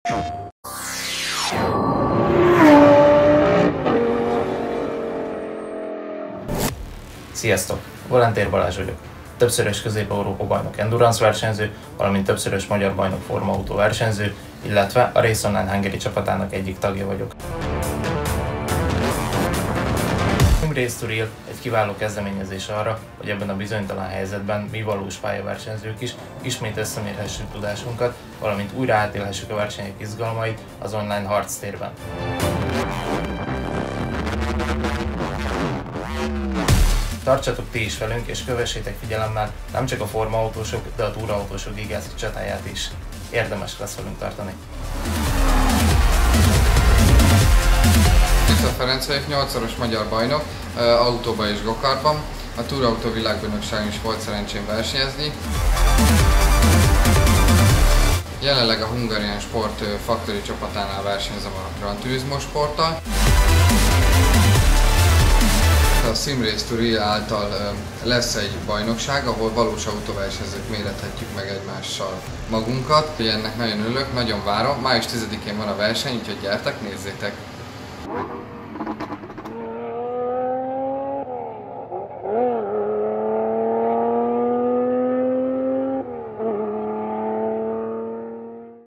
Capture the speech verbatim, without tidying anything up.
Sziasztok! Volantér Balázs vagyok. Többszörös Közép-Európa bajnok endurance versenyző, valamint többszörös magyar bajnok formautó versenyző, illetve a Race Online Hungary csapatának egyik tagja vagyok. A Race to Real egy kiváló kezdeményezés arra, hogy ebben a bizonytalan helyzetben mi valós pályaversenyzők is ismét összemérhessük tudásunkat, valamint újra átélhessük a versenyek izgalmait az online harctérben. Tartsatok ti is velünk, és kövessétek figyelemmel nem csak a formautósok, de a túraautósok gigászi csatáját is. Érdemes lesz velünk tartani. Krisztof Ferenc vagyok, nyolcszoros magyar bajnok, autóban és gokartban. A túrautó világbajnokságon is volt szerencsém versenyezni. Jelenleg a Hungarian Sport Factory csapatánál versenyzem a Gran Turismo sporttal. A Sim Race to Real által lesz egy bajnokság, ahol valós autóversenyzők mérethetjük meg egymással magunkat. Ennek nagyon örülök, nagyon várom. május tizedikén van a verseny, úgyhogy gyertek, nézzétek!